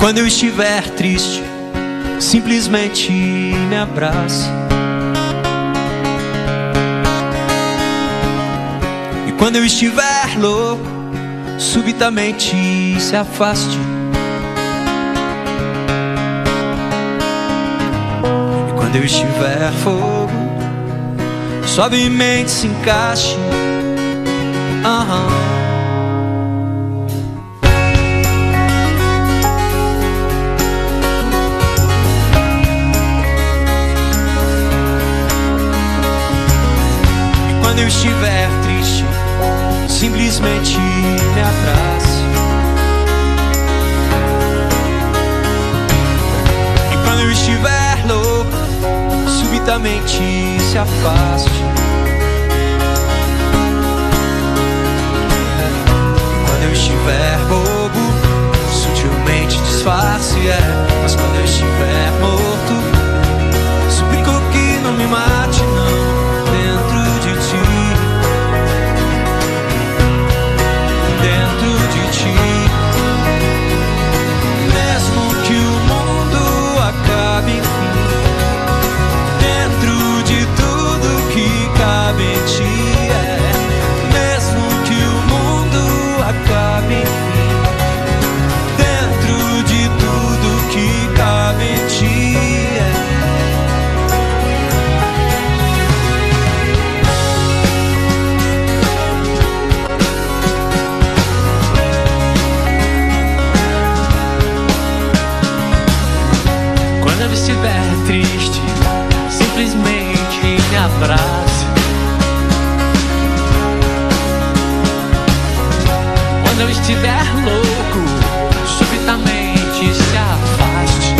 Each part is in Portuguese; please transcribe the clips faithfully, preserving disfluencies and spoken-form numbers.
quando eu estiver triste, simplesmente me abrace. E quando eu estiver louco, subitamente se afaste. E quando eu estiver fogo, suavemente se encaixe. Aham. Quando eu estiver triste, simplesmente me abrace. E quando eu estiver louco, subitamente se afaste. E quando eu estiver bobo, sutilmente disfarce, é. Mas quando eu estiver morto, suplico que não me mate, não. Dentro de ti, dentro de ti, mesmo que o mundo acabe, enfim, dentro de tudo que cabe em ti, é. Mesmo que o mundo acabe, enfim, dentro de tudo que cabe em ti, é. Quando eu estiver triste, simplesmente me abrace. Quando eu estiver louco, subitamente se afaste.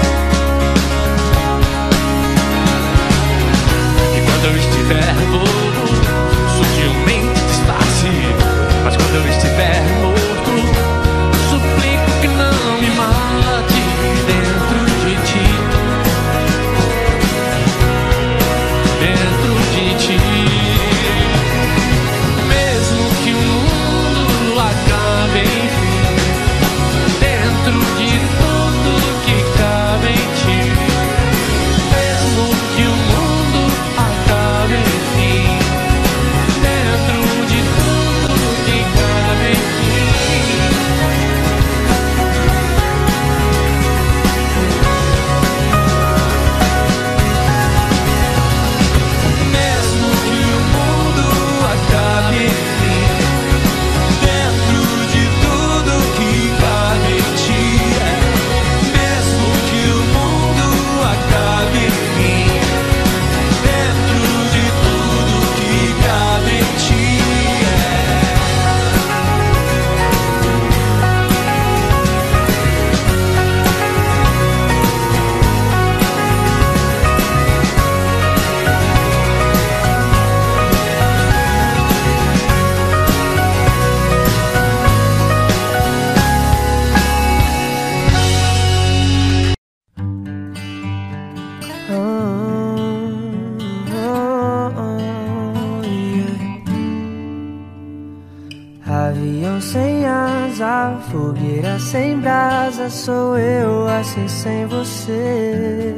E quando eu estiver bobo, sutilmente disfarce. Mas quando eu estiver morto, suplico que não me mate dentro de ti, dentro de ti. Mesmo que o mundo acabe, enfim, dentro de tudo que cabe em ti. Mesmo que o mundo acabe, enfim, dentro de tudo que cabe em ti. Mesmo que o mundo acabe, enfim, dentro de tudo que cabe em ti, é. Mesmo que o mundo acabe, enfim, dentro de tudo que cabe em ti, é. Avião sem asa, fogueira sem brasa, sou eu assim sem você.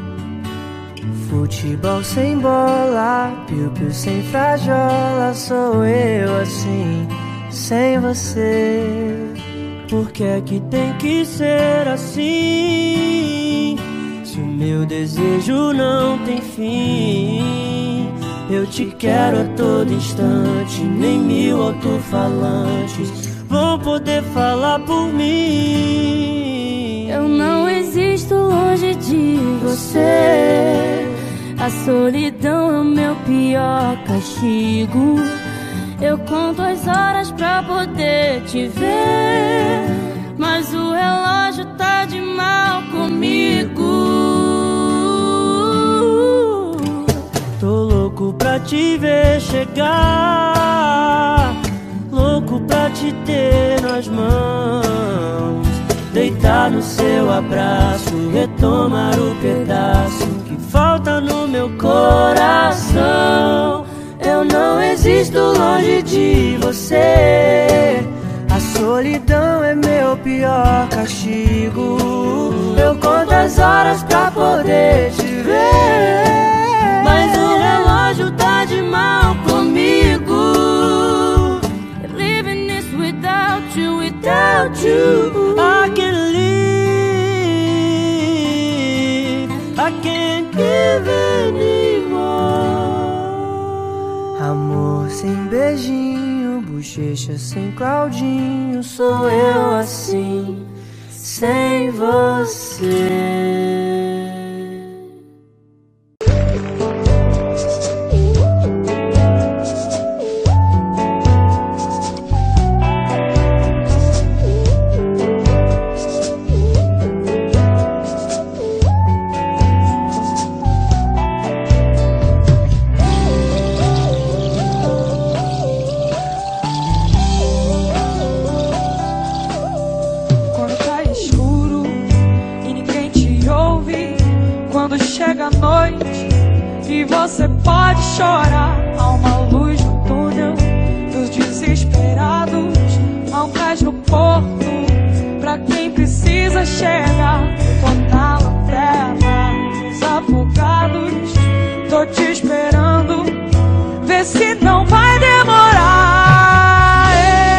Futebol sem bola, piu-piu sem frajola, sou eu assim sem você. Por que é que tem que ser assim? Se o meu desejo não tem fim, eu te quero a todo instante, nem mil alto-falantes vão poder falar por mim. Eu não existo longe de você, a solidão é o meu pior castigo. Eu conto as horas pra poder te ver, mas o relógio tá de mal comigo. Tô louco pra te ver chegar, louco pra te ter nas mãos, deitar no seu abraço, retomar o pedaço que falta no meu coração. Eu não existo longe de você, a solidão é meu meu pior castigo. Eu conto as horas pra poder te ver, mas o relógio tá de mal comigo. Living this without you, without you. I can't live, I can't give anymore. Amor sem beijinho, bochecha sem Claudinho, sou eu assim, sem você. Chega a noite e você pode chorar. Há uma luz no túnel dos desesperados, há um cais no porto pra quem precisa chegar. Tô na lanterna dos afogados, tô te esperando, vê se não vai demorar.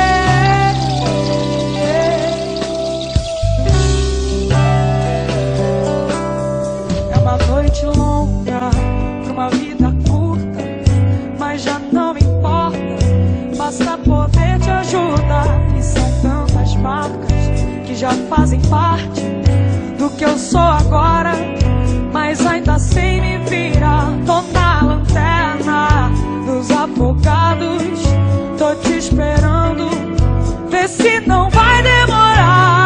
É uma noite longa pra uma vida curta, mas já não me importa, basta poder te ajudar. E são tantas marcas que já fazem parte do que eu sou agora, mas ainda sem me virar. Tô na lanterna dos afogados, tô te esperando, vê se não vai demorar.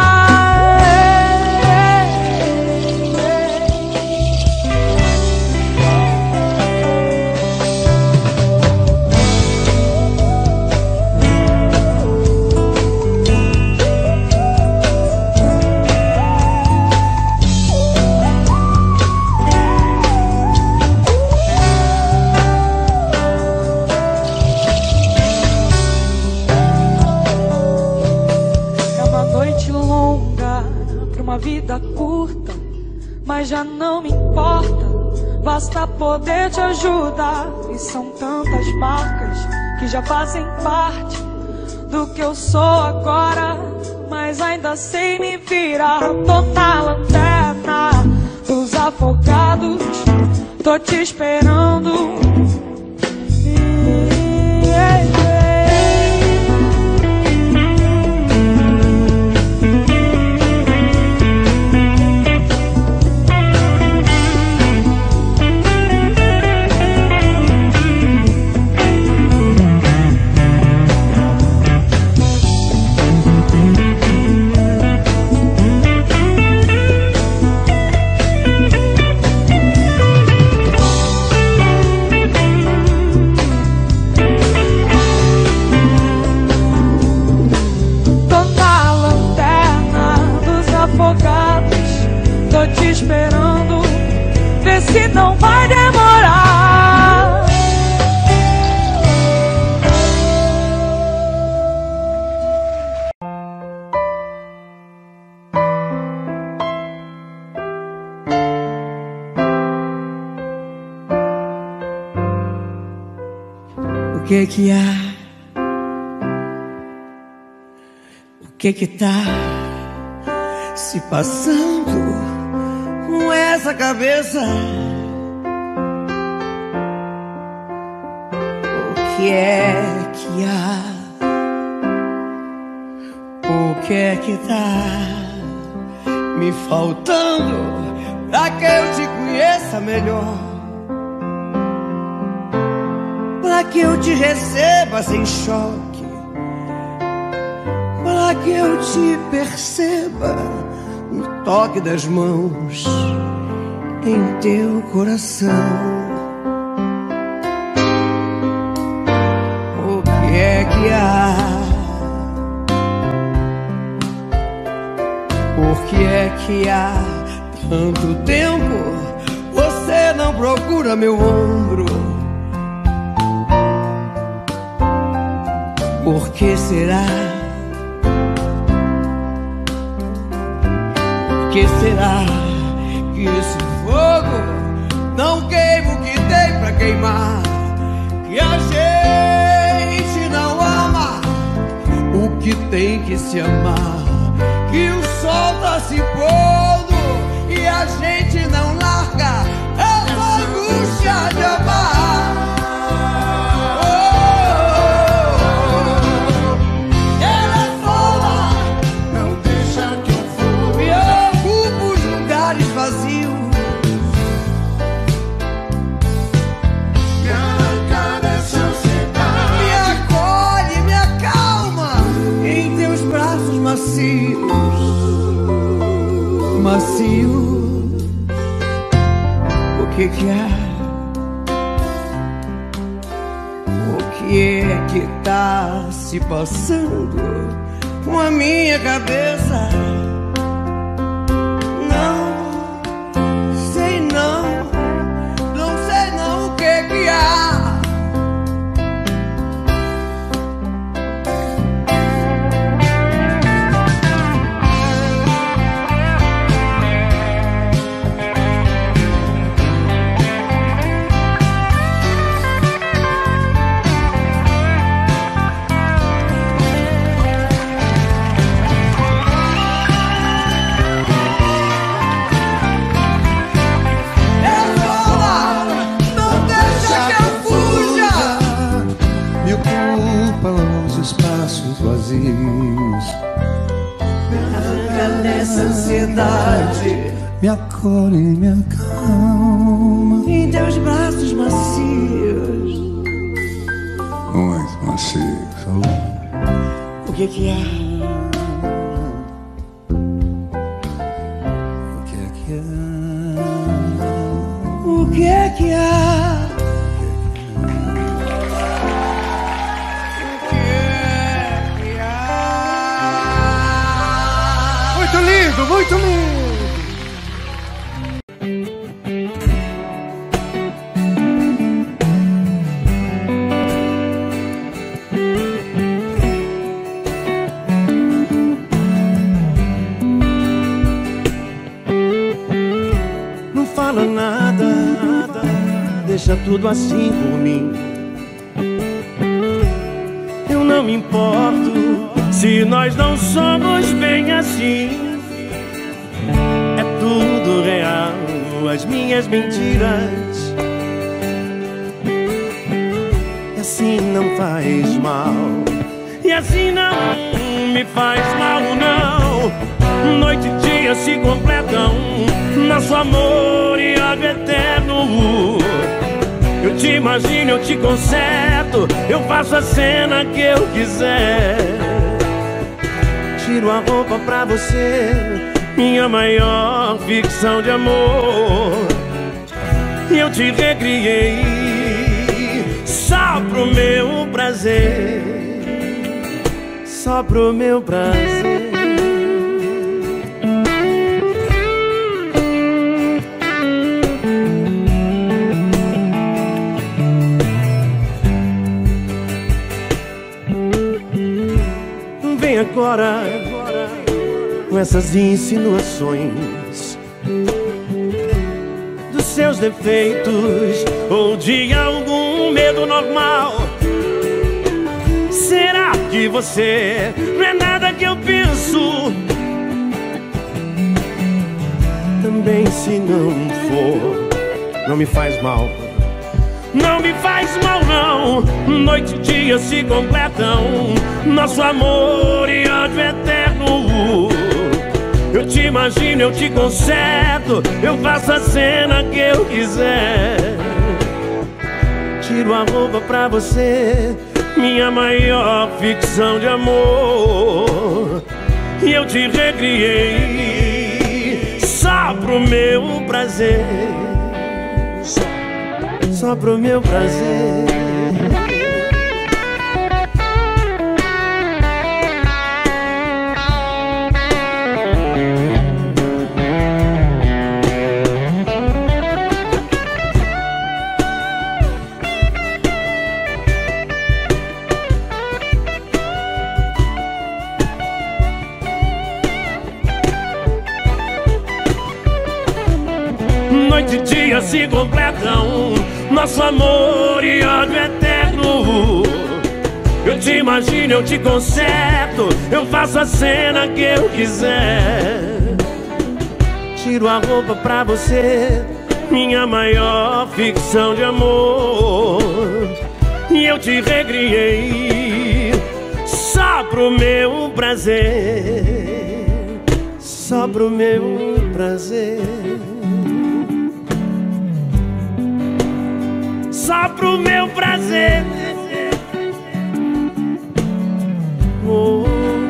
Uma vida curta, mas já não me importa, basta poder te ajudar. E são tantas marcas que já fazem parte do que eu sou agora, mas ainda sem me virar. Tô na lanterna dos afogados, tô te esperando. Yeah, yeah. Tô te esperando, vê se não vai demorar. O que que há? O que que tá se passando com essa cabeça? O que é que há? O que é que tá me faltando pra que eu te conheça melhor? Pra que eu te receba sem choque? Pra que eu te perceba no toque das mãos em teu coração? O que é que há? Por que é que há tanto tempo você não procura meu ombro? Por que será que será que esse fogo não queima o que tem pra queimar? Que a gente não ama o que tem que se amar. Que o sol tá se pondo e a gente não larga essa angústia de amar. Macio, o que que é? O que é que tá se passando com a minha cabeça? Não sei não, não sei não o que que há. Espaços vazios, me arranca dessa ansiedade, me acolhe, me acalma em teus braços macios. Muito macios. O que que é? O que é que é? O que é que é? Muito lindo, muito lindo. Não fala nada, nada, deixa tudo assim por mim. Eu não me importo se nós não somos bem assim. É tudo real, as minhas mentiras. E assim não faz mal, e assim não me faz mal, não. Noite e dia se completam, nosso amor e algo eterno. Eu te imagino, eu te conserto, eu faço a cena que eu quiser. Tiro a roupa pra você, minha maior ficção de amor. E eu te recriei só pro meu prazer, só pro meu prazer. Vem agora com essas insinuações dos seus defeitos ou de algum medo normal. Será que você não é nada que eu penso? Também se não for, não me faz mal. Não me faz mal não, noite e dia se completam, nosso amor e ódio eterno. Eu te imagino, eu te conserto, eu faço a cena que eu quiser. Tiro a roupa pra você, minha maior ficção de amor. E eu te recriei só pro meu prazer, só pro meu prazer. noite e dia se completam, nosso amor e ódio eterno. Eu te imagino, eu te conserto, eu faço a cena que eu quiser. Tiro a roupa pra você, minha maior ficção de amor. E eu te recriei só pro meu prazer, só pro meu prazer, só pro meu prazer. Oh.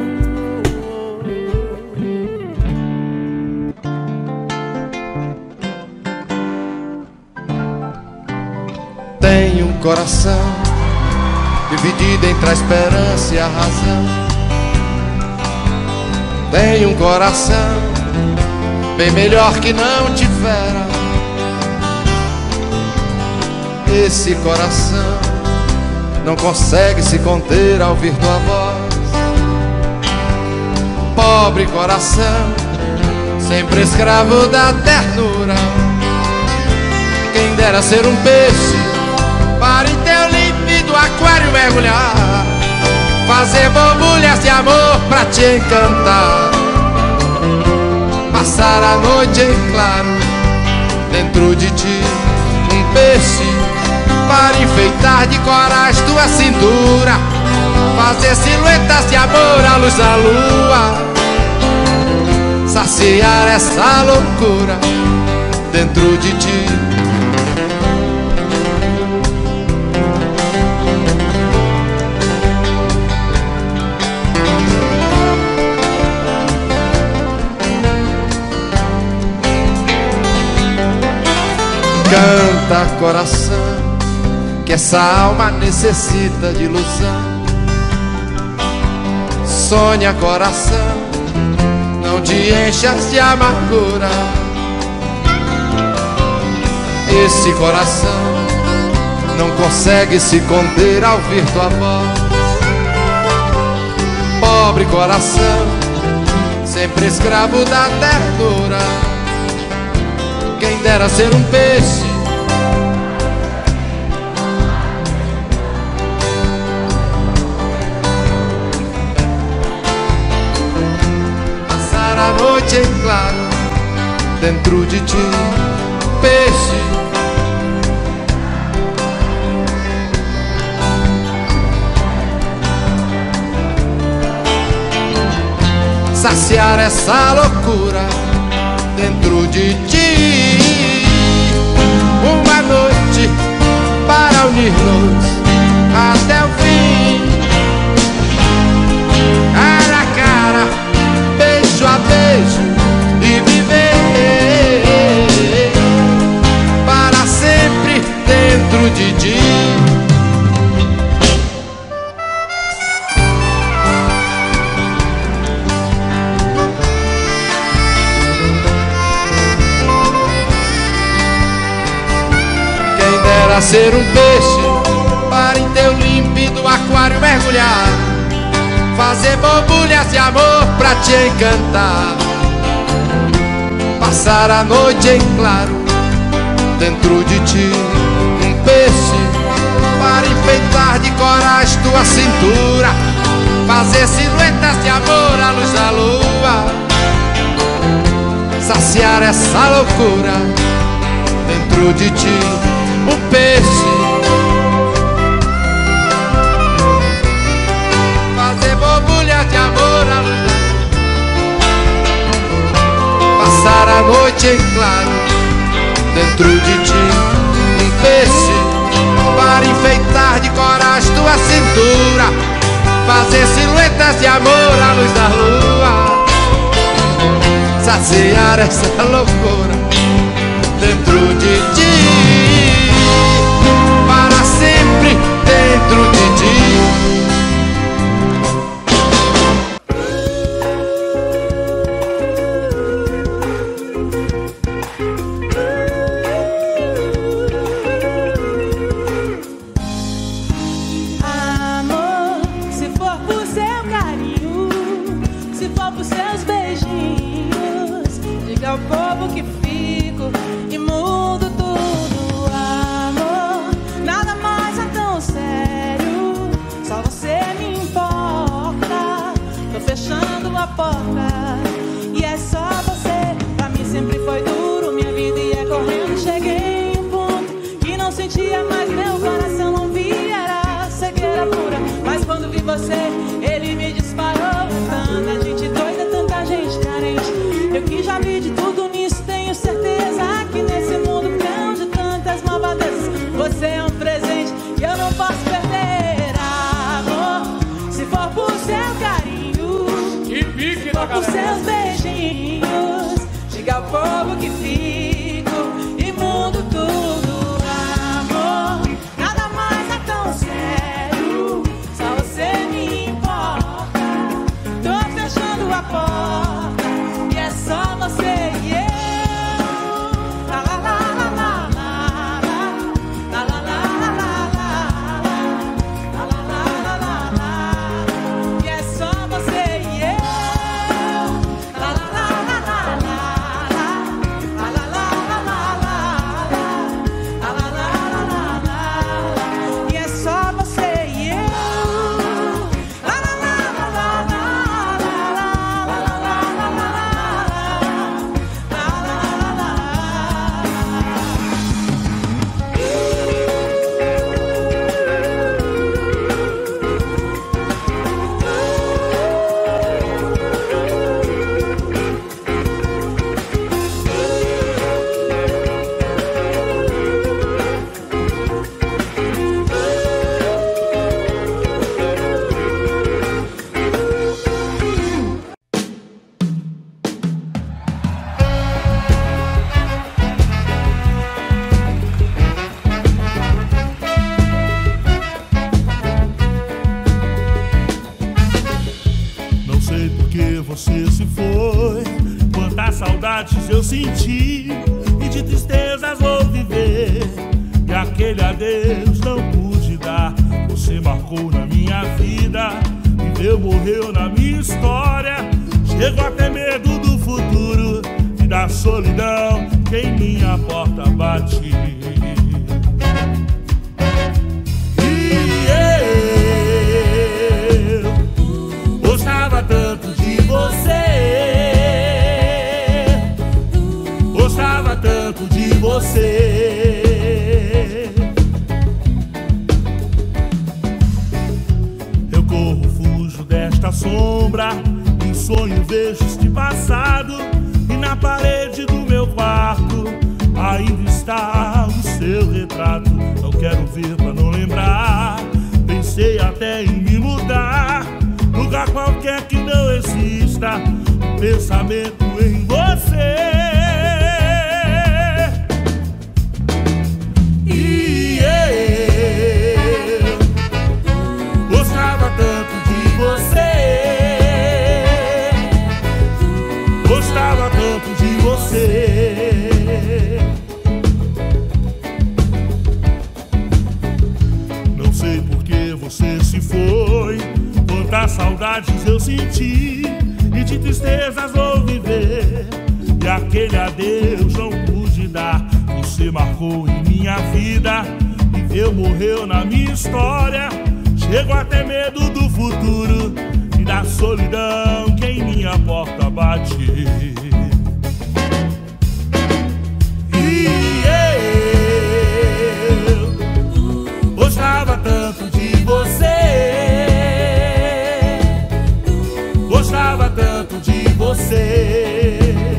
Tenho um coração dividido entre a esperança e a razão. Tenho um coração bem melhor que não tivera. Esse coração não consegue se conter ao ouvir tua voz. Pobre coração, sempre escravo da ternura. Quem dera ser um peixe para em teu límpido aquário mergulhar, fazer borbulhas de amor pra te encantar, passar a noite em claro dentro de ti. Um peixe para enfeitar de corais tua cintura, fazer silhuetas de amor à luz da lua, saciar essa loucura dentro de ti. Canta, coração, que essa alma necessita de ilusão. Sonha, coração, não te enchas de amargura. Esse coração não consegue se conter ao ouvir tua voz. Pobre coração, sempre escravo da ternura. Quem dera ser um peixe passar a noite em claro dentro de ti. Peixe saciar essa loucura dentro de ti. Uma noite para unir-nos até o fim, cara a cara, beijo a beijo, e viver para sempre dentro de ti. Para ser um peixe, para em teu límpido aquário mergulhar, fazer borbulhas de amor pra te encantar, passar a noite em claro dentro de ti. Um peixe para enfeitar de corais tua cintura, fazer silhuetas de amor à luz da lua, saciar essa loucura dentro de ti. Um peixe fazer borbulhas de amor à luz, passar a noite em claro dentro de ti. Um peixe para enfeitar de corais tua cintura, fazer silhuetas de amor à luz da lua, saciar essa loucura dentro de ti. Sempre dentro de ti. Amor, se for por seu carinho, se for por seus beijinhos, diga ao povo que fico e mudo. for por seus beijinhos, diga ao povo que fico e mudo tudo, amor. Nada mais é tão sério, só você me importa. Tô fechando a porta e é só você e eu. La la la la la la la la la la la la la la la, e é só você e eu. La la la la la la la la la la la la la la, e é só você e eu. La la la la la la la la la la la la. Não sei por que você se foi, quantas saudades eu senti e de tristezas vou viver. E aquele adeus não pude dar, você marcou na minha vida, viveu, morreu na minha história. Chego a ter medo do futuro e da solidão que em minha porta bate. Gostava tanto de você, gostava tanto de você. Eu corro, fujo desta sombra, em sonho vejo este passado, e na parede do meu quarto ainda está o seu retrato. Não quero ver pra não lembrar, pensei até em me mudar, lugar qualquer que não exista um pensamento em você. E eu gostava tanto de você, gostava tanto de você. Não sei por que você se foi, quantas saudades eu senti e de tristezas vou viver. E aquele adeus não pude dar, você marcou em minha vida, viveu, morreu na minha história. Chego a ter medo do futuro e da solidão que em minha porta bate. E eu gostava tanto de você, gostava tanto de você,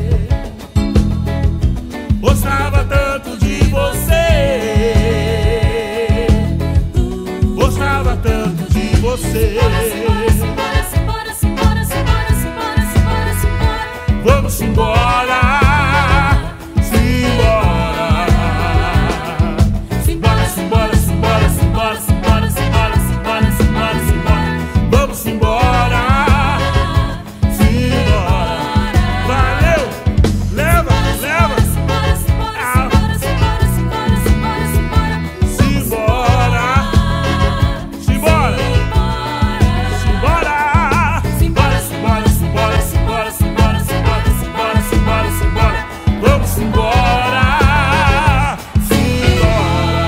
gostava tanto de você, gostava tanto de você. Vamos embora, simbora, simbora, simbora, simbora, simbora, simbora, simbora, simbora, simbora, simbora. Vamos embora, simbora. Valeu, leva, leva. Simbora, simbora, simbora, simbora, simbora. Simbora, simbora, simbora, simbora, simbora, simbora, simbora, simbora, simbora, simbora, simbora, simbora. Vamos embora, simbora.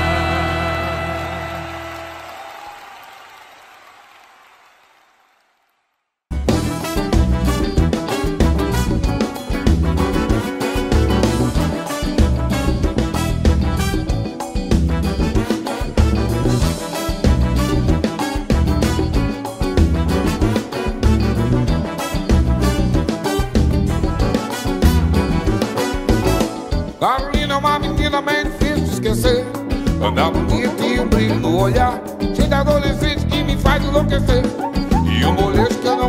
Carolina é uma menina bem difícil de esquecer. Anda bonita e um brilho no olhar, cheia de adolescente que me faz enlouquecer. E um molejo que eu não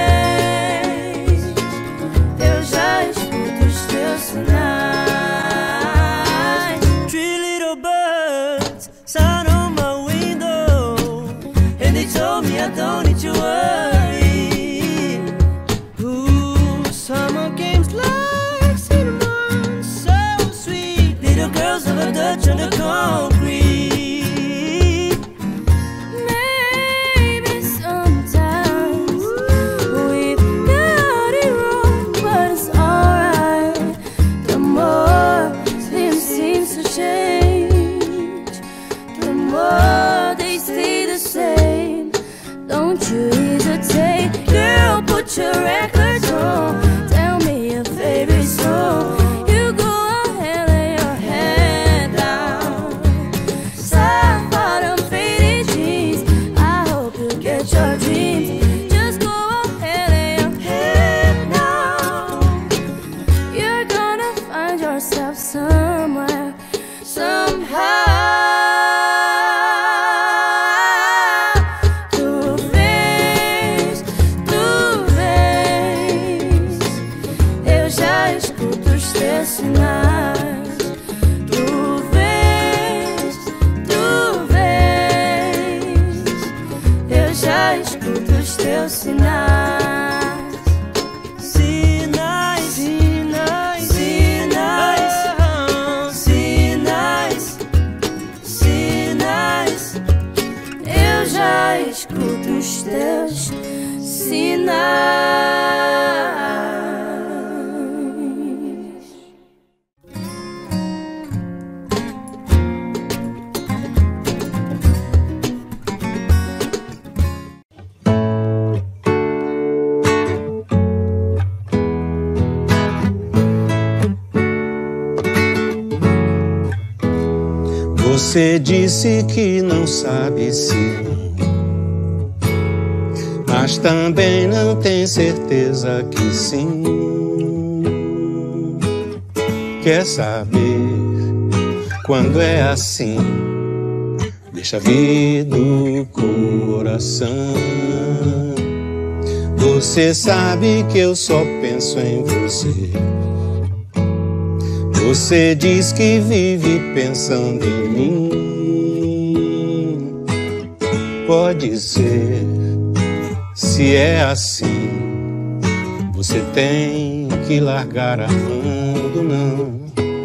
scratch on the concrete. Maybe sometimes we've got it wrong, but it's alright. The more things seem to change, the more they stay the same. Don't you hesitate, girl, put your records on. Tell me your favorite song. You go ahead, lay your head down. Side bottom faded jeans, I hope you get your dreams. Just go ahead, lay your head down. You're gonna find yourself somewhere, somehow. Through vez, through vez, eu já escuto os teus sinais. Through vez, through vez, eu já escuto os teus sinais. Sinais, sinais, sinais, sinais, sinais. Eu já escuto os teus sinais. Você disse que não sabe se não, mas também não tem certeza que sim. Quer saber quando é assim? Deixa vir do coração. Você sabe que eu só penso em você. Você diz que vive pensando em mim. Pode ser, se é assim, você tem que largar a mão do não.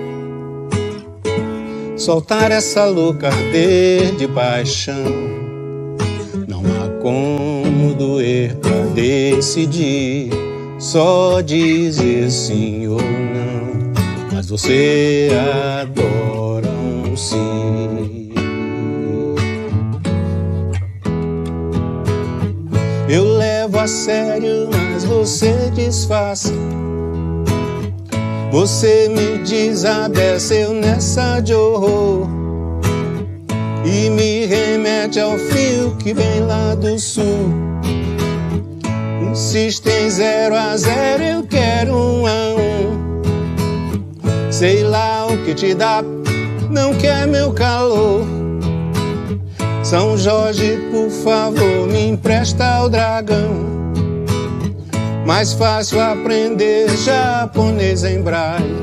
Soltar essa louca arder de paixão. Não há como doer pra decidir, só dizer sim ou não. Mas você adora um sim. Eu levo a sério, mas você disfarça. Você me desabeceu nessa de horror e me remete ao frio que vem lá do sul. Insiste em zero a zero, eu quero um a um. Sei lá o que te dá, não quer meu calor. São Jorge, por favor, me empresta o dragão. Mais fácil aprender japonês em braille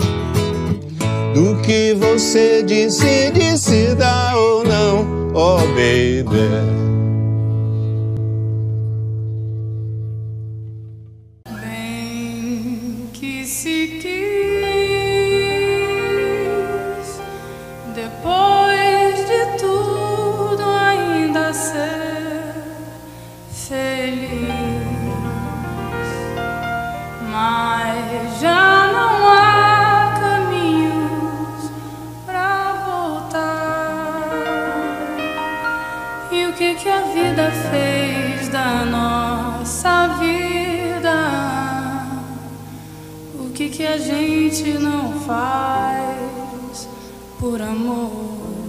do que você decide se dá ou não, oh baby. Bem que se quis, depois de tudo ainda ser feliz, mas já não há caminhos pra voltar. E o que que a vida fez da nossa vida? O que que a gente não faz por amor?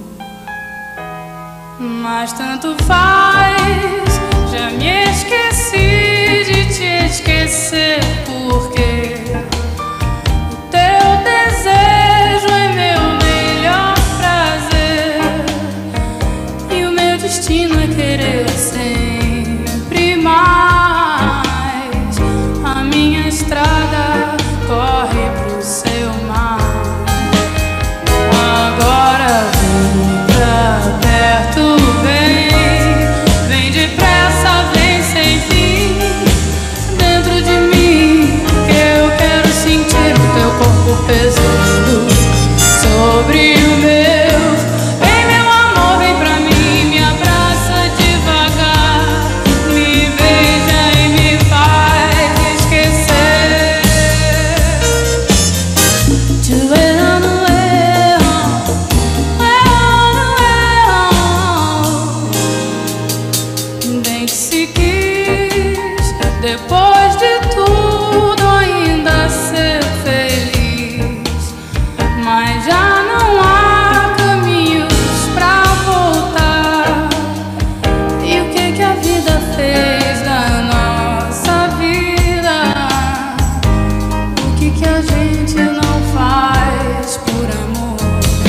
Mas tanto faz, já me esqueci de te esquecer, porque o teu desejo é meu melhor prazer e o meu destino é querer sempre mais. A minha estrada corre pro seu mar. Agora vem pra perto, vem, vem depressa, vem sem fim. depois de tudo ainda ser feliz, mas já não há caminhos pra voltar. E o que que a vida fez da nossa vida? O que que a gente não faz por amor?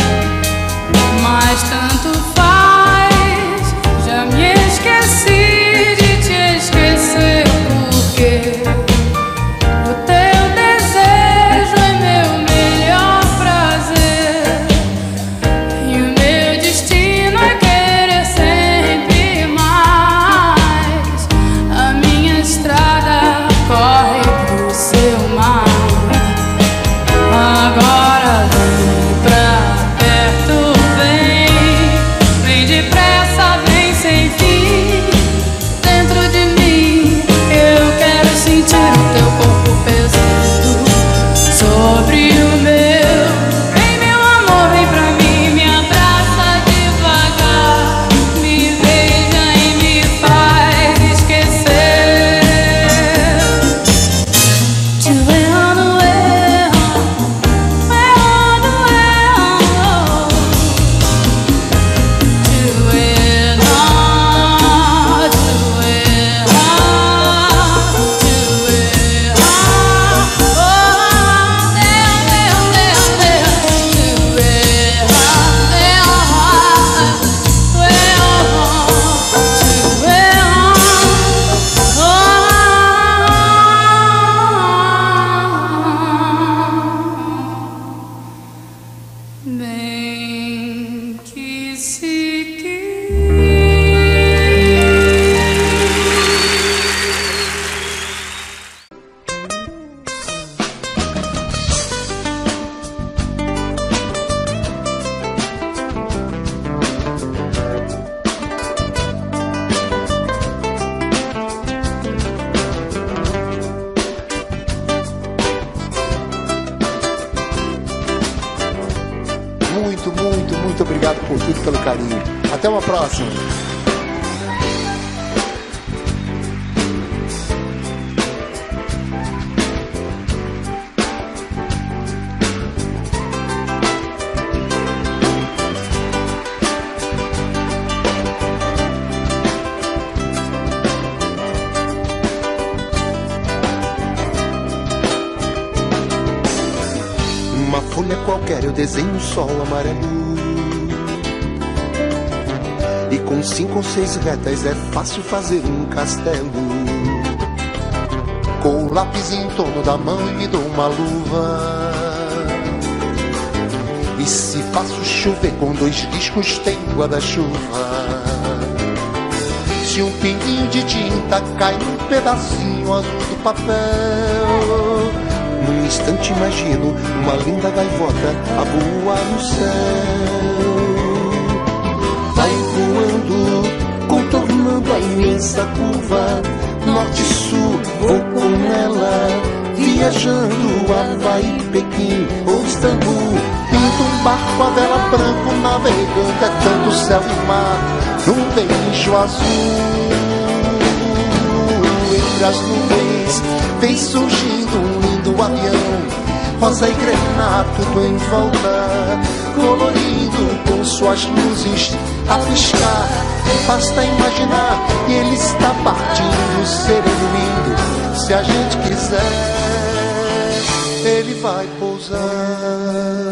Mas tanto faz, já me esqueci de te esquecer, porque o teu desejo é meu melhor prazer, e o meu destino é querer sempre mais. A minha estrada corre pro seu mar. Agora vem pra perto, vem, vem depressa, vem sem fim. Dentro de mim eu quero sentir o teu corpo pesando sobre o meu. Vem meu amor, vem pra mim, me abraça devagar, me beija e me faz esquecer. Te errando, errando, errando, errando. Te errar, te errar, te errar. Oh, Deus, Deus, Deus, Deus. Te errar, errar, te errar, bem que se quis. Muito, muito, muito obrigado por tudo, pelo carinho. Até uma próxima. Uma folha qualquer eu desenho um sol amarelo, e com cinco ou seis retas é fácil fazer um castelo. Com o lápis em torno da mão e me dou uma luva, e se faço chover com dois discos tem guarda-chuva. Se um pinguinho de tinta cai num pedacinho azul do papel, num instante imagino uma linda gaivota a voar no céu. Vai voando, contornando a imensa curva, norte-sul, vou com ela, viajando Havaí, Pequim ou Istambul. Pinto um barco a vela branco, navegando é tanto céu e mar, num beijo azul. Entre as nuvens vem surgindo um lindo avião, rosa e grená, tudo em volta, colorido com suas luzes a piscar. Basta imaginar, e ele está partindo, sereno lindo. Se a gente quiser, ele vai pousar.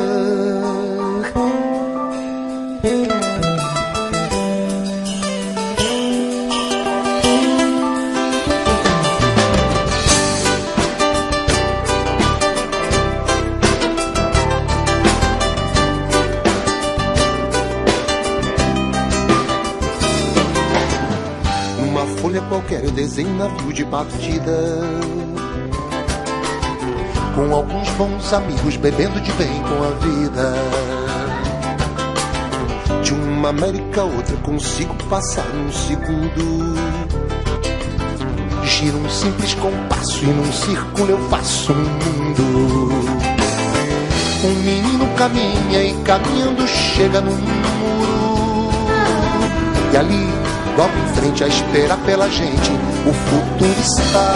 Qualquer eu desenho um navio de partida, com alguns bons amigos bebendo de bem com a vida. De uma América a outra consigo passar num segundo. Giro um simples compasso e num círculo eu faço um mundo. Um menino caminha e caminhando chega num muro, e ali logo em frente a esperar pela gente, o futuro está.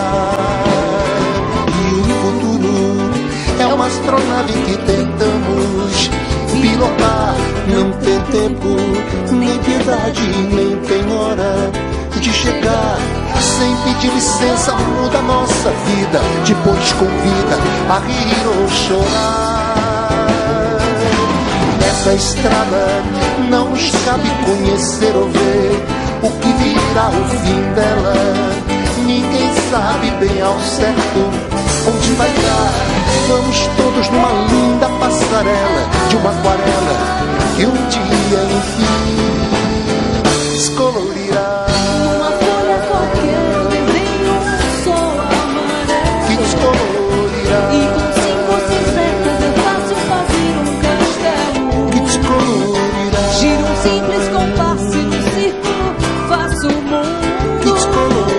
E o futuro é uma astronave que tentamos pilotar. Não tem tempo, nem piedade, nem tem hora de chegar. Sem pedir licença muda nossa vida, depois convida a rir ou chorar. Nessa estrada não nos cabe conhecer ou ver o que virá o fim dela. Ninguém sabe bem ao certo onde vai dar. Vamos todos numa linda passarela de uma aquarela que um dia enfim descolorirá. Uma folha qualquer, em um sol amarelo, que descolorirá. E com cinco cinzentas é fácil fazer um castelo que descolorirá. Gira um simples compasso no círculo, faço o mundo que descolorirá.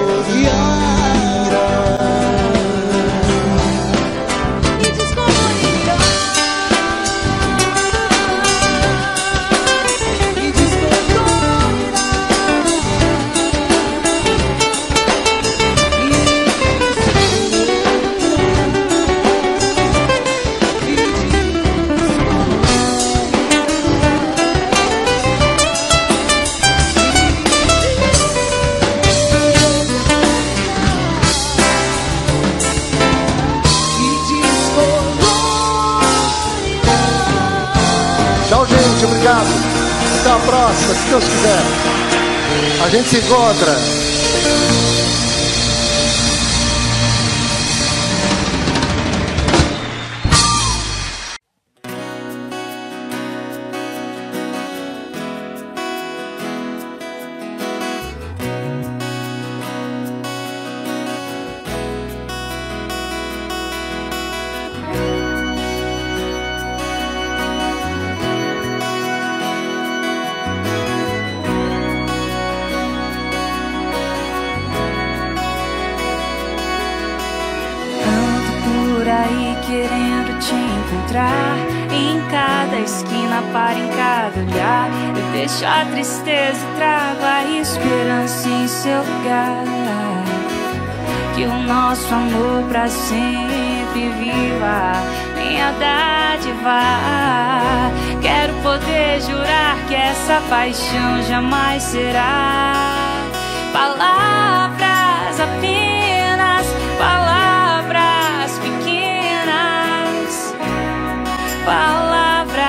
Gente, obrigado. Até a próxima, se Deus quiser. A gente se encontra. Querendo te encontrar em cada esquina, para em cada olhar. Eu deixo a tristeza e trago a esperança em seu lugar. Que o nosso amor pra sempre viva, minha dádiva. Quero poder jurar que essa paixão jamais será palavras apenas, palavras pequenas, palavras.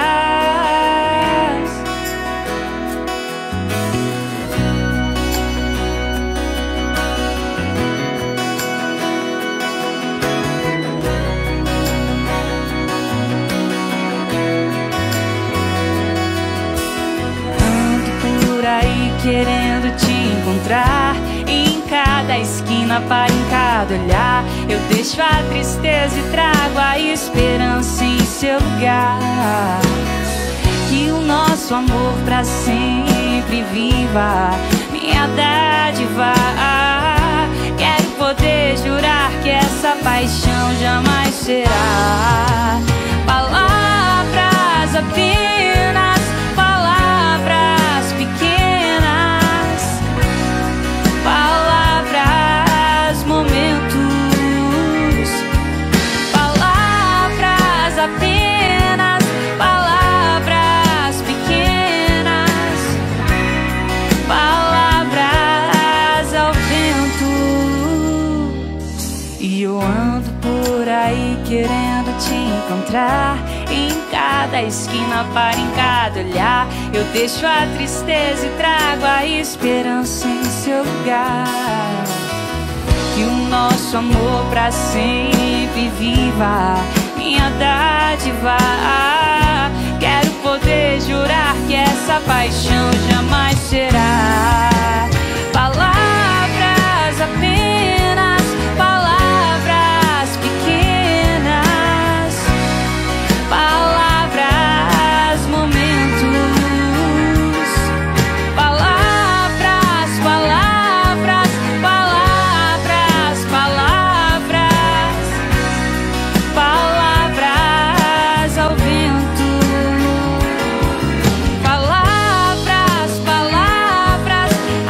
Ando por aí querendo te encontrar em cada esquina, para em cada olhar. Eu deixo a tristeza e trago a esperança em seu lugar. Que o nosso amor pra sempre viva, minha dádiva. Quero poder jurar que essa paixão jamais será palavras apenas, palavras pequenas, palavras, momentos, palavras apenas, palavras pequenas, palavras ao vento. E eu ando por aí querendo te encontrar em cada esquina, para em cada olhar. Eu deixo a tristeza e trago a esperança em seu lugar. Que o nosso amor pra sempre viva, minha dádiva. Quero poder jurar que essa paixão jamais será palavras apenas, palavras pequenas, palavras, momentos, palavras, palavras, palavras, palavras, palavras ao vento, palavras, palavras,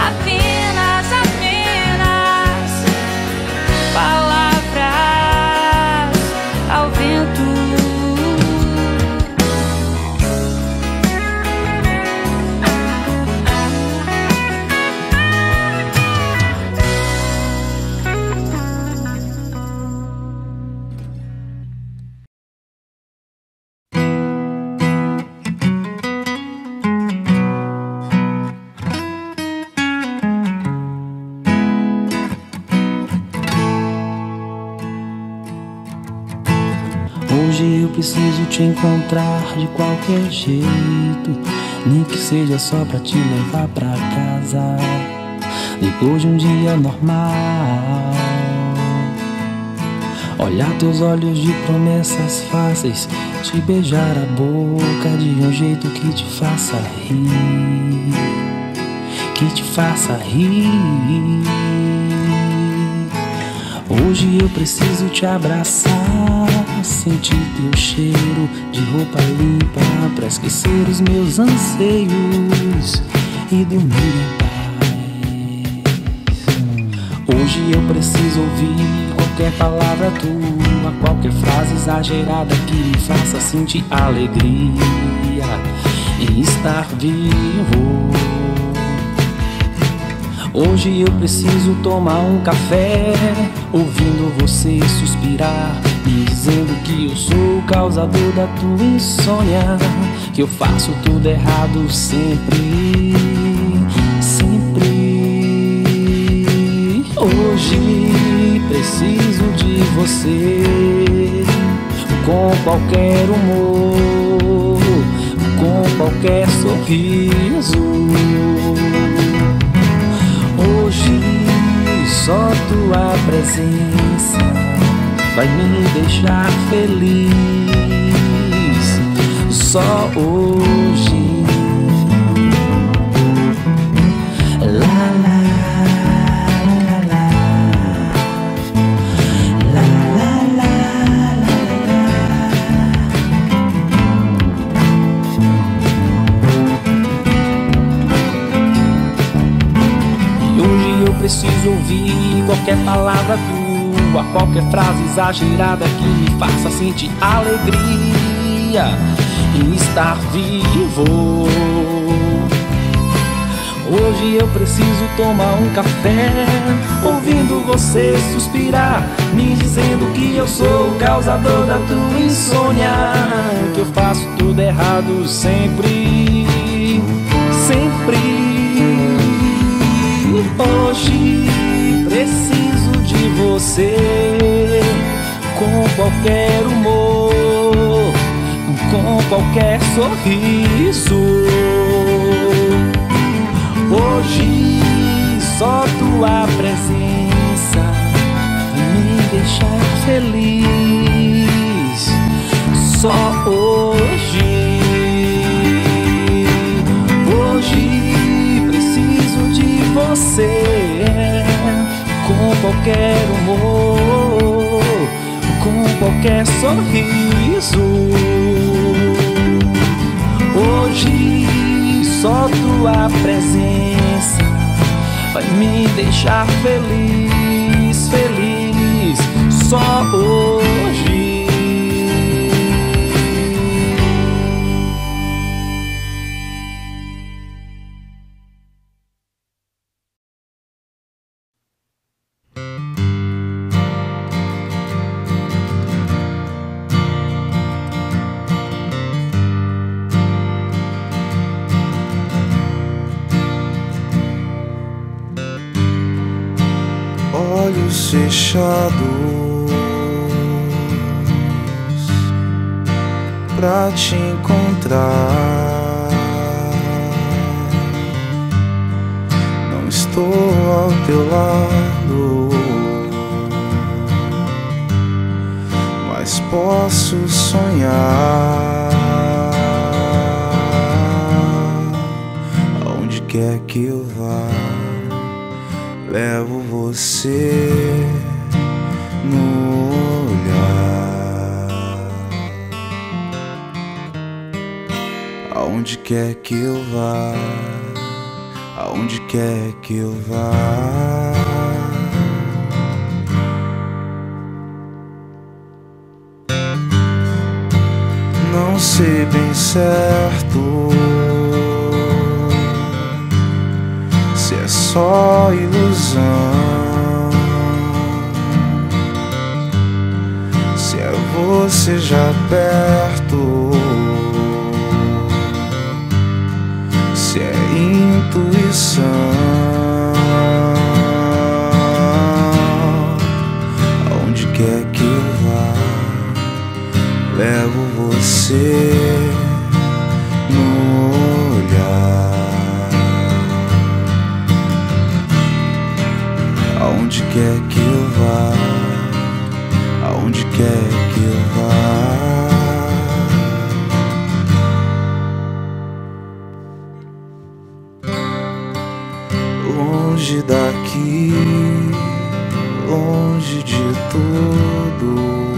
Hoje eu preciso te encontrar de qualquer jeito, nem que seja só pra te levar pra casa, depois de um dia normal. Olhar teus olhos de promessas fáceis, te beijar a boca de um jeito que te faça rir, que te faça rir. Hoje eu preciso te abraçar, sentir teu cheiro de roupa limpa, pra esquecer os meus anseios e dormir em paz. Hoje eu preciso ouvir qualquer palavra tua, qualquer frase exagerada que me faça sentir alegria em estar vivo. Hoje eu preciso tomar um café, ouvindo você suspirar, me dizendo que eu sou o causador da tua insônia, que eu faço tudo errado sempre, sempre. Hoje preciso de você, com qualquer humor, com qualquer sorriso. Hoje só tua presença vai me deixar feliz. Só hoje. La la la la la la la preciso ouvir qualquer palavra tua, qualquer frase exagerada que me faça sentir alegria em estar vivo. Hoje eu preciso tomar um café, ouvindo você suspirar, me dizendo que eu sou o causador da tua insônia, que eu faço tudo errado sempre, sempre. Hoje preciso de você, com qualquer humor, com qualquer sorriso. Hoje só tua presença vai me deixar feliz. Só hoje. Hoje você, com qualquer humor, com qualquer sorriso. Hoje só tua presença vai me deixar feliz, feliz. Só hoje. Olhos fechados pra te encontrar, não estou ao teu lado, mas posso sonhar. Aonde quer que eu vá, levo você no olhar. Aonde quer que eu vá, aonde quer que eu vá. Não sei bem certo se é só ilusão, se é você já perto, se é intuição. Aonde quer que eu vá, que eu vá, aonde quer que eu vá. Longe daqui, longe de tudo,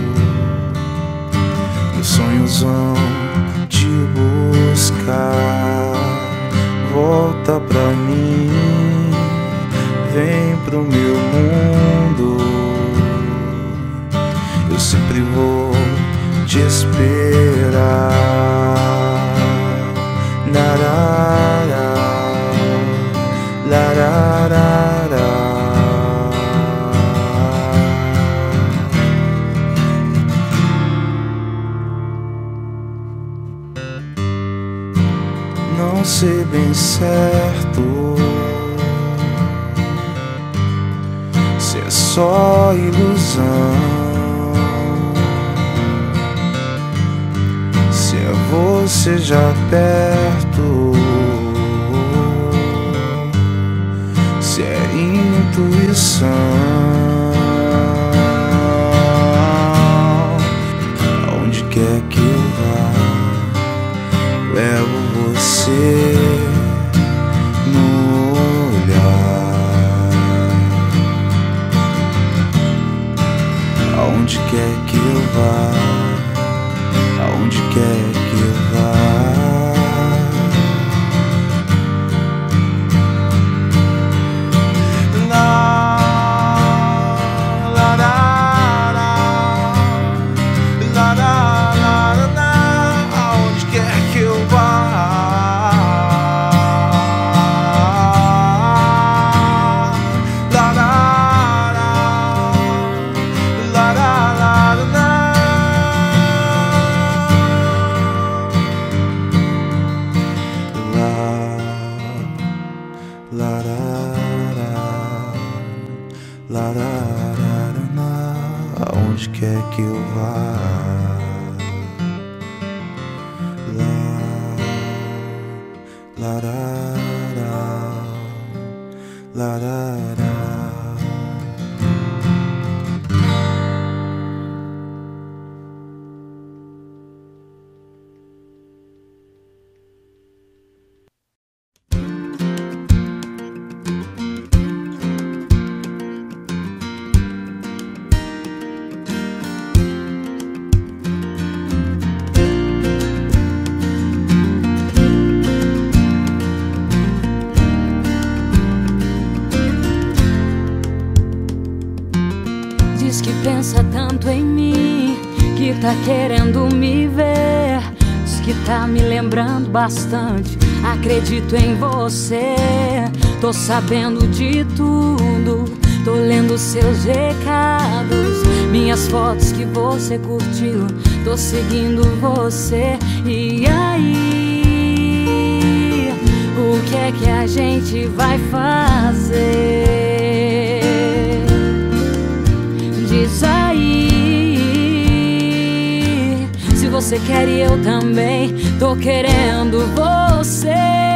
meus sonhos vão te buscar. Volta pra mim, vem pro meu mundo. Eu sempre vou te esperar. Narara, lararara. Não sei bem certo se é só ilusão, se é você já perto, se é intuição. Aonde quer que eu vá, levo você no olhar. Aonde quer que eu vá, aonde quer que eu vá. Aonde quer que eu vá, lá, larara, larara. Diz que pensa tanto em mim, que tá querendo me ver. Diz que tá me lembrando bastante, acredito em você. Tô sabendo de tudo, tô lendo seus recados, minhas fotos que você curtiu, tô seguindo você. E aí, o que é que a gente vai fazer? Diz aí, se você quer e eu também tô querendo você.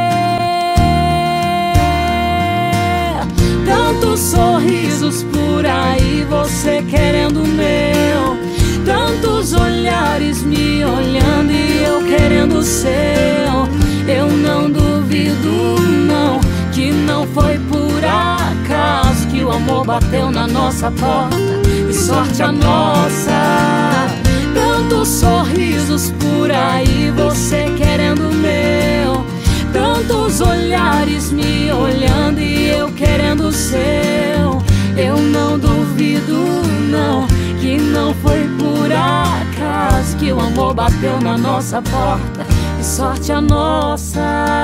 Tantos sorrisos por aí, você querendo o meu. Tantos olhares me olhando e eu querendo o seu. Eu não duvido não, que não foi por acaso que o amor bateu na nossa porta, e sorte a nossa. Tantos sorrisos por aí, você querendo o meu. Tantos olhares me olhando e eu querendo o seu. Eu não duvido não, que não foi por acaso que o amor bateu na nossa porta, e sorte a nossa.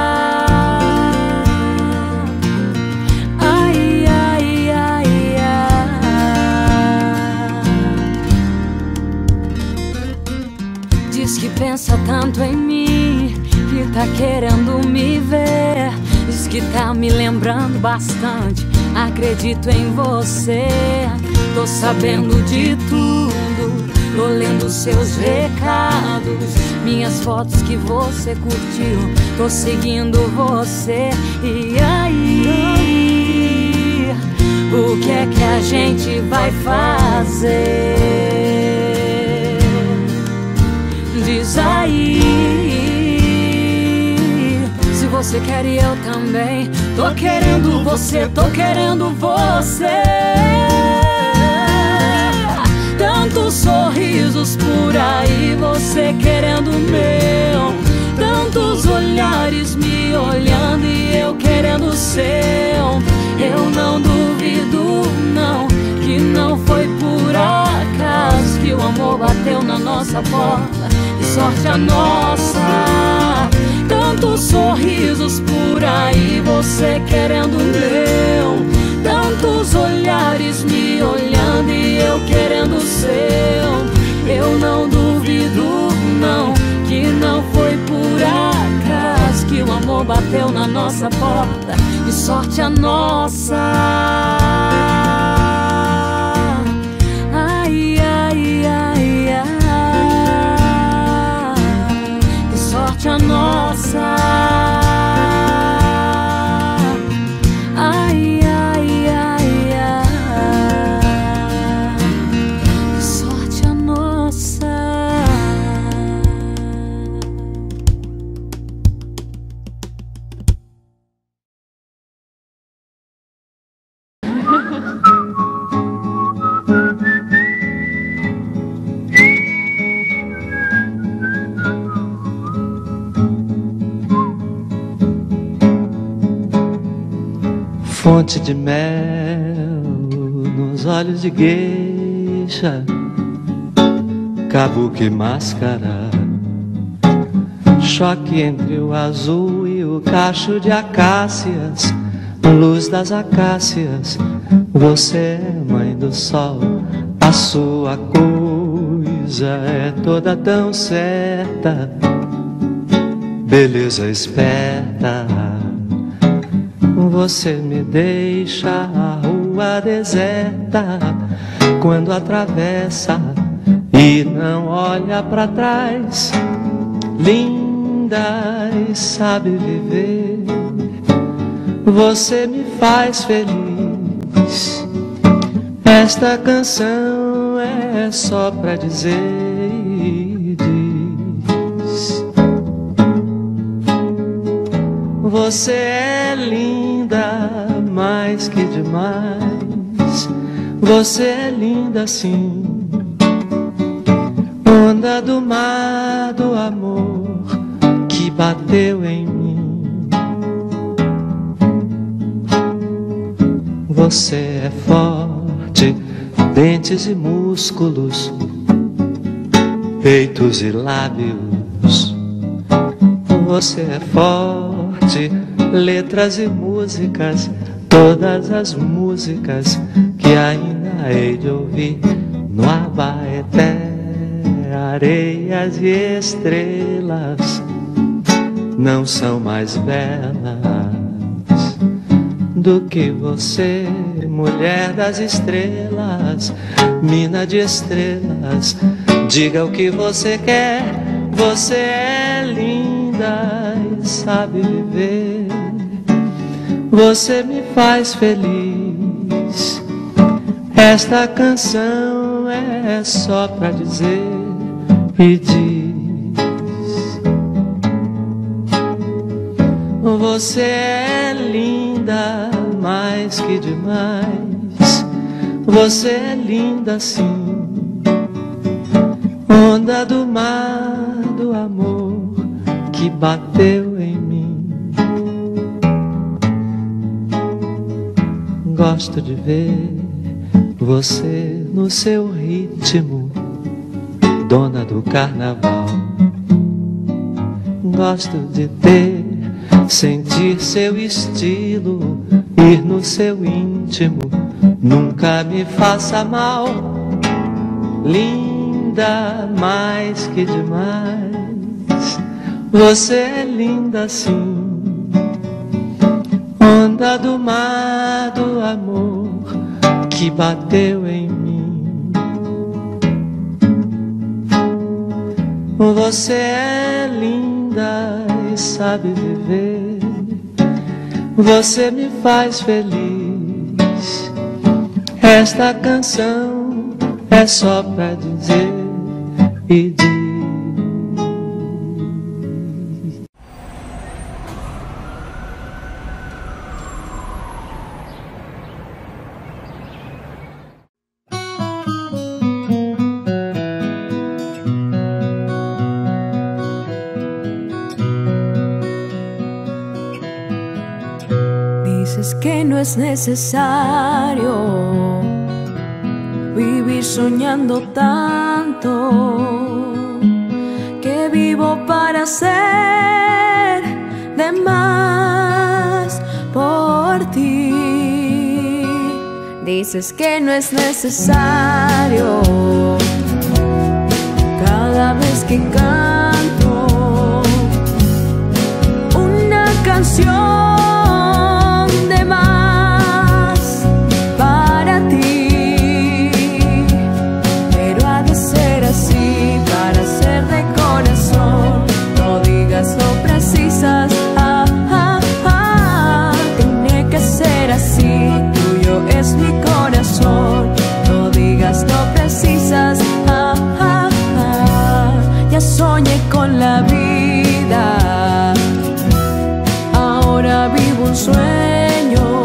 Ai, ai, ai, ai. Diz que pensa tanto em mim, que tá querendo me ver. Diz que tá me lembrando bastante, acredito em você. Tô sabendo de tudo, tô lendo seus recados, minhas fotos que você curtiu, tô seguindo você. E aí, o que é que a gente vai fazer? Diz aí, se você quer e eu também. Tô querendo você, tô querendo você. Tantos sorrisos por aí, você querendo o meu. Tantos olhares me olhando e eu querendo o seu. Eu não duvido não, que não foi por acaso que o amor bateu na nossa porta. Que sorte a nossa. Tantos sorrisos por aí, você querendo o meu. Tantos olhares me olhando e eu querendo o seu. Eu não duvido não, que não foi por acaso que o amor bateu na nossa porta. Que sorte a nossa. Ai, ai, ai, ai. Que sorte a nossa. Ai, ai, ai, ai. Que sorte a nossa. Fonte de mel nos olhos de gueixa, kabuki máscara, choque entre o azul e o cacho de acácias, luz das acácias. Você é mãe do sol, a sua coisa é toda tão certa, beleza esperta. Você me deixa a rua deserta quando atravessa e não olha pra trás. Linda e sabe viver, você me faz feliz. Esta canção é só pra dizer e diz: você é linda mais que demais. Você é linda sim, onda do mar do amor que bateu em mim. Você é forte, dentes e músculos, peitos e lábios. Você é forte, letras e músicas, todas as músicas que ainda hei de ouvir no Abaeté. Areias e estrelas não são mais belas do que você, mulher das estrelas, mina de estrelas. Diga o que você quer, você é linda e sabe viver. Você me faz feliz. Esta canção é só pra dizer e diz: você é linda mais que demais. Você é linda sim, onda do mar do amor que bateu em mim. Gosto de ver você no seu ritmo, dona do carnaval. Gosto de ter, sentir seu estilo, ir no seu íntimo, nunca me faça mal. Linda mais que demais, você é linda sim, onda do mar do amor que bateu em mim. Você é linda e sabe viver. Você me faz feliz. Esta canção é só pra dizer e dizer. Dices que no es necesario vivir soñando tanto, que vivo para ser de más por ti. Dices que no es necesario cada vez que canto una canción ah, ah, ah. Tiene que ser así, tuyo es mi corazón. No digas no precisas, ah, ah, ah. Ya soñé con la vida, ahora vivo un sueño.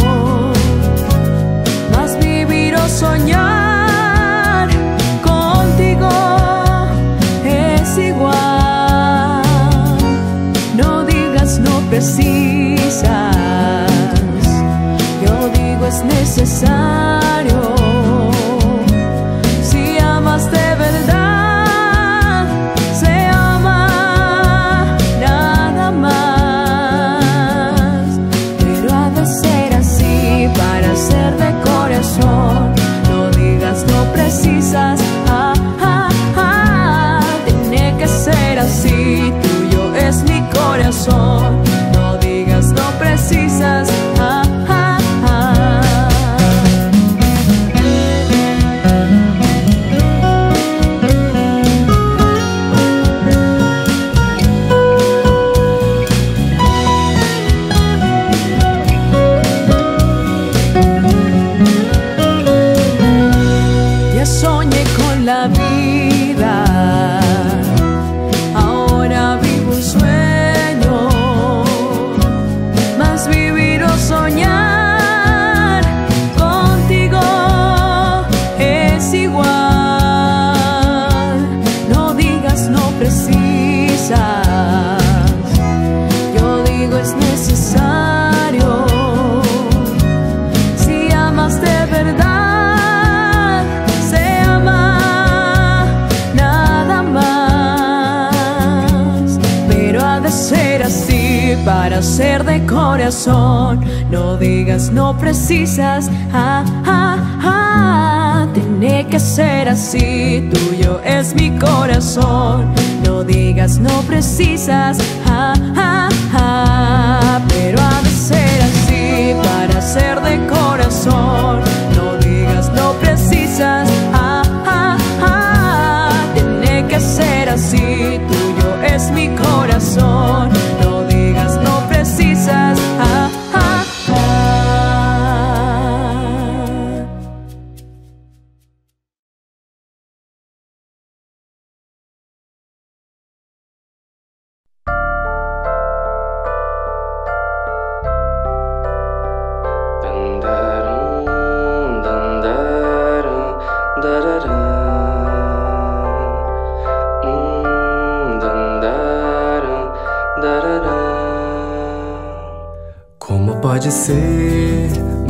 Más vivir o soñar contigo es igual. No precisas, yo digo es necesario. Si amas de verdad, se ama nada más. Pero ha de ser así para ser de corazón. No digas no precisas, ah, ah, ah. Tiene que ser así, tuyo es mi corazón. No digas no precisas, ah, ah, ah. Ya soñé con la vida, ahora vivo un sueño. Más vivir o soñar contigo es igual. No digas no precisas, yo digo es necesario. Si amas de verdad, se ama nada más. Pero ha de ser así para ser de corazón. No digas no precisas, ah, ah, ah. Tiene que ser así, tuyo es mi corazón. No digas no precisas, ah, ah, ah. Pero ha de ser así para ser de corazón. No digas no precisas, ah, ah, ah. Tiene que ser así, tuyo es mi corazón. No digas no precisas, ah, ah, ah. Como pode ser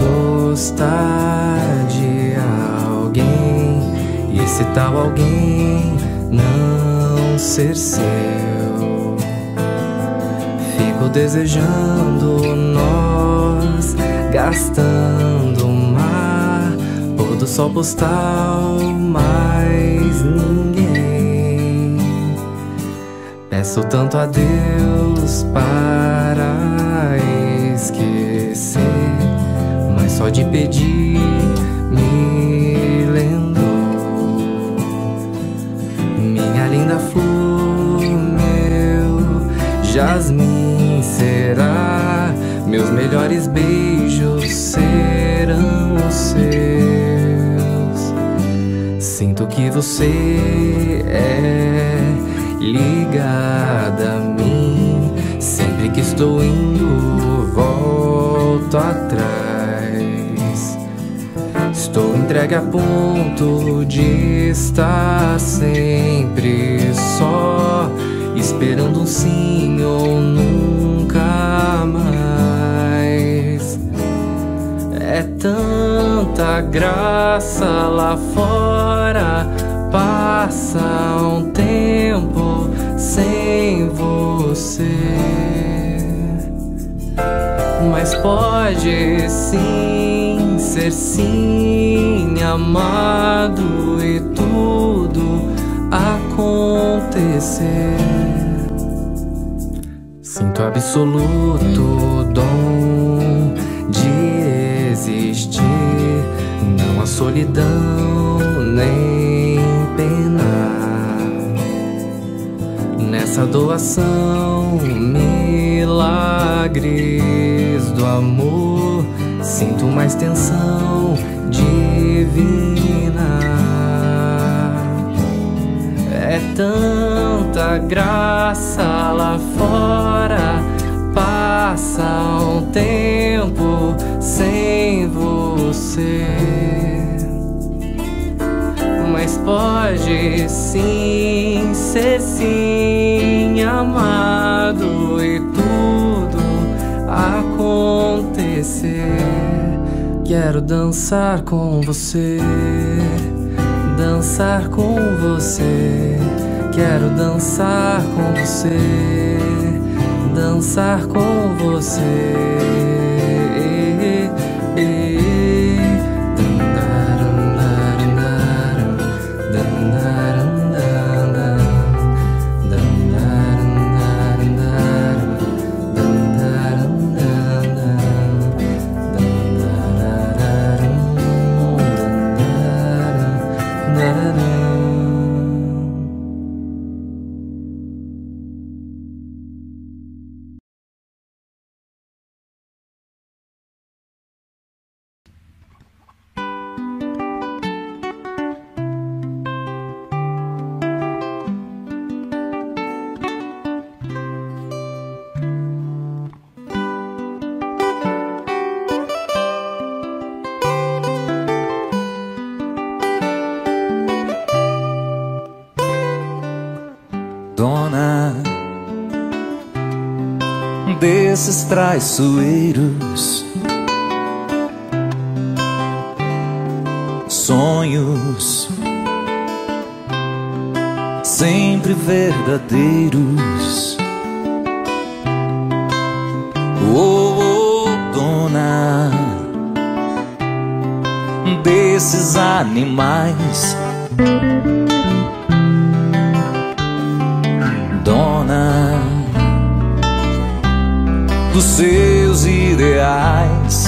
gostar de alguém e esse tal alguém não ser seu? Fico desejando nós gastando mar, pôr do sol postal, mais ninguém. Peço tanto a Deus para esquecer, mas só de pedir me lembrou. Minha linda flor, meu jasmim será, meus melhores beijos serão seus. Sinto que você é ligada a mim. Sempre que estou indo, volto atrás. Estou entregue a ponto de estar sempre só, esperando um sim ou nunca mais. É tanta graça lá fora, passa um tempo sem você. Mas pode sim ser sim amado e tudo acontecer. Sinto absoluto dom de existir. Não há solidão nem pena nessa doação, milagres do amor. Sinto uma extensão divina. É tanta graça lá fora, passa um tempo sem você. Mas pode sim ser sim amado e tudo acontecer. Quero dançar com você, dançar com você. Quero dançar com você, dançar com você. Dona desses traiçoeiros sonhos, sempre verdadeiros. Oh, oh, dona desses animais, dona dos seus ideais.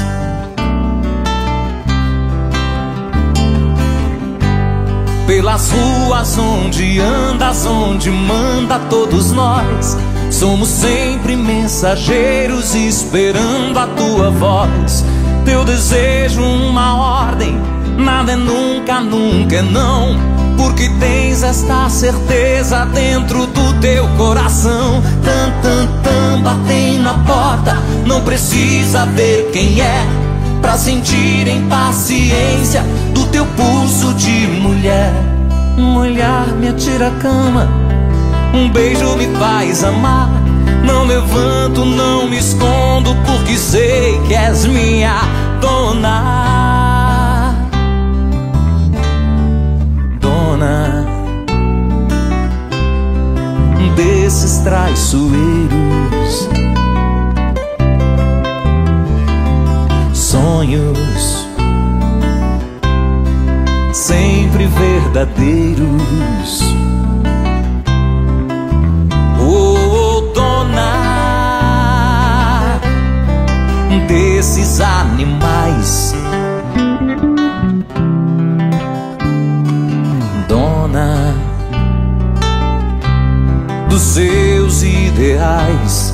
Pelas ruas onde andas, onde manda, todos nós somos sempre mensageiros esperando a tua voz. Teu desejo uma ordem, nada é nunca, nunca é não, porque tens esta certeza dentro do teu coração. Tan, tan, tan, batem na porta, não precisa ver quem é pra sentir impaciência do teu pulso de mulher. Um olhar me atira a cama, um beijo me faz amar. Não levanto, não me escondo, porque sei que és minha dona. Dona desses traiçoeiros sonhos, sempre verdadeiros. Oh, dona desses animais, dona dos seus ideais.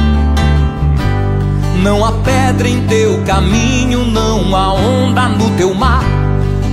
Não há pedra em teu caminho, não há onda no teu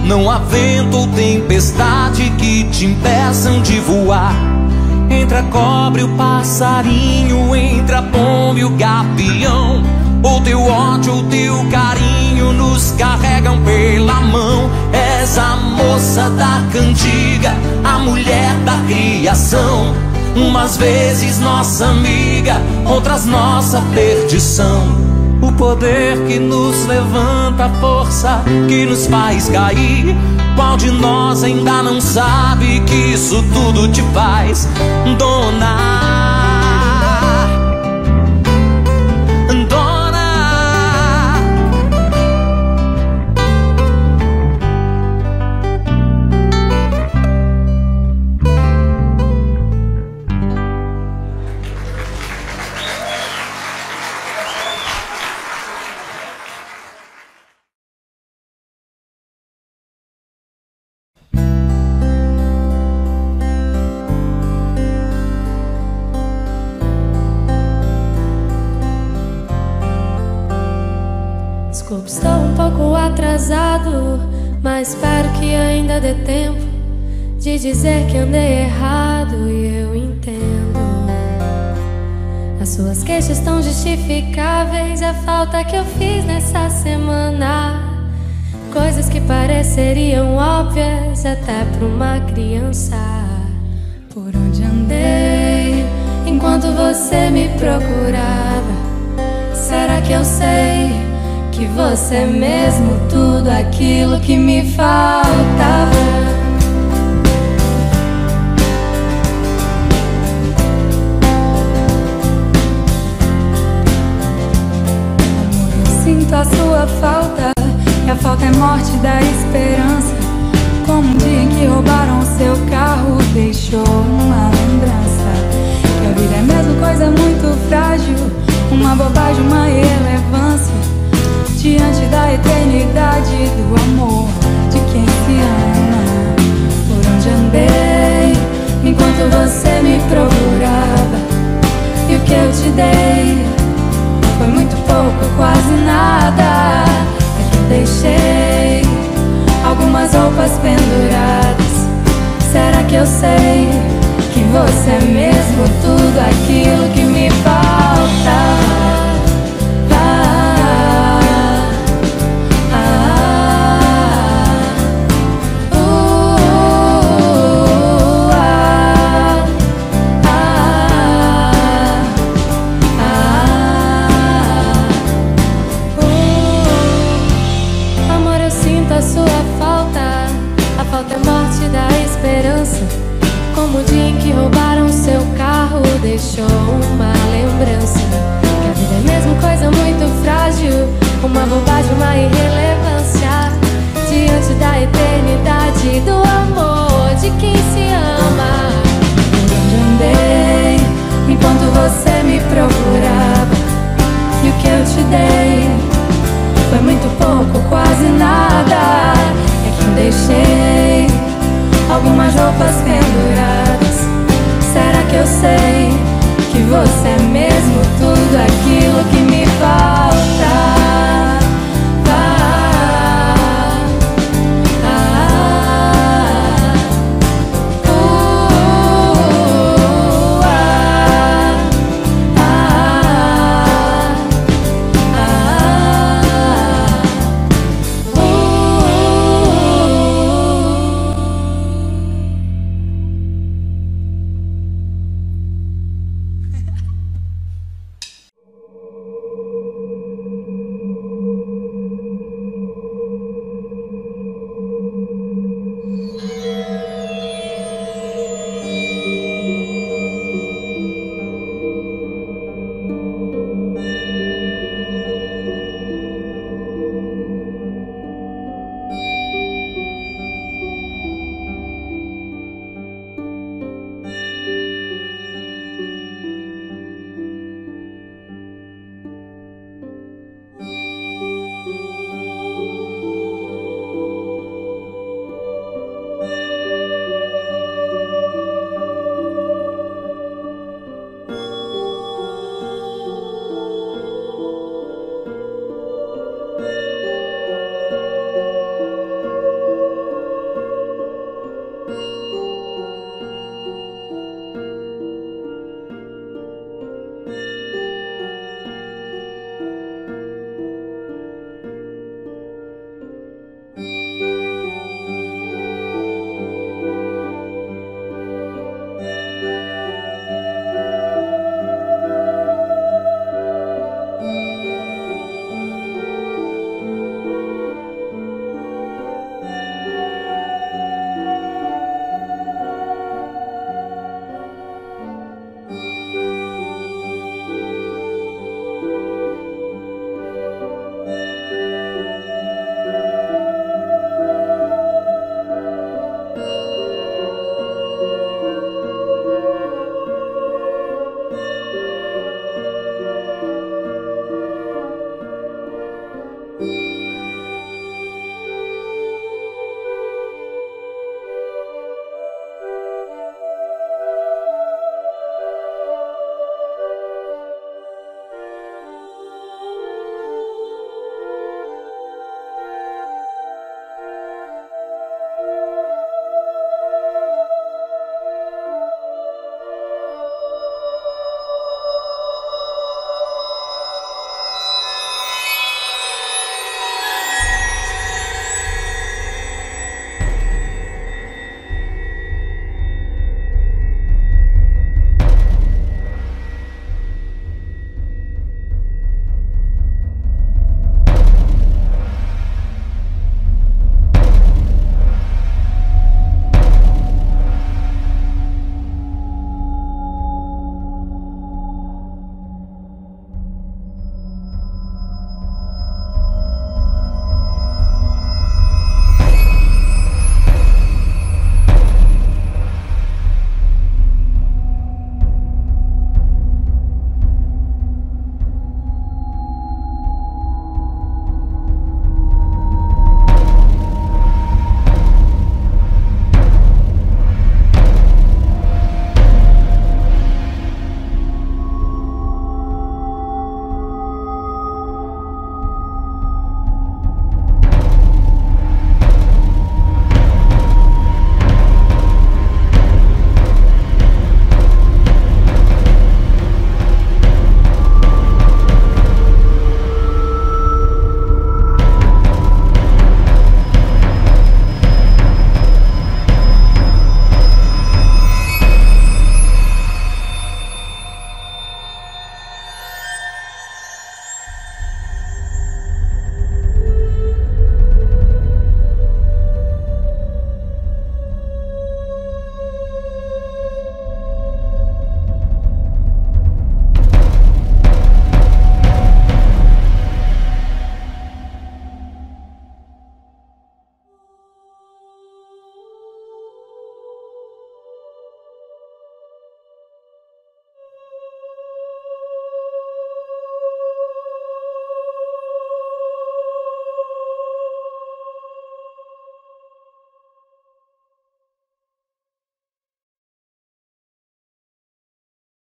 Não há vento ou tempestade que te impeçam de voar. Entre a cobra e o passarinho, entre a pomba e o gavião, ou teu ódio ou teu carinho nos carregam pela mão. És a moça da cantiga, a mulher da criação. Umas vezes nossa amiga, outras nossa perdição. O poder que nos levanta, a força que nos faz cair. Qual de nós ainda não sabe que isso tudo te faz dona? Desculpe, estou um pouco atrasado, mas espero que ainda dê tempo de dizer que andei errado e eu entendo. As suas queixas estão justificáveis, a falta que eu fiz nessa semana. Coisas que pareceriam óbvias até pra uma criança. Por onde andei enquanto você me procurava? Será que eu sei que você é mesmo tudo aquilo que me faltava? Amor, eu sinto a sua falta, e a falta é morte da esperança. Como um dia em que roubaram seu carro, deixou uma lembrança. Que a vida é mesmo coisa muito frágil, uma bobagem, uma irrelevância diante da eternidade do amor de quem se ama. Por onde andei enquanto você me procurava? E o que eu te dei foi muito pouco, quase nada. É que eu deixei algumas roupas penduradas. Será que eu sei que você é mesmo tudo aquilo que me falta? Como o dia em que roubaram seu carro, deixou uma lembrança. Que a vida é mesmo coisa muito frágil, uma bobagem, uma irrelevância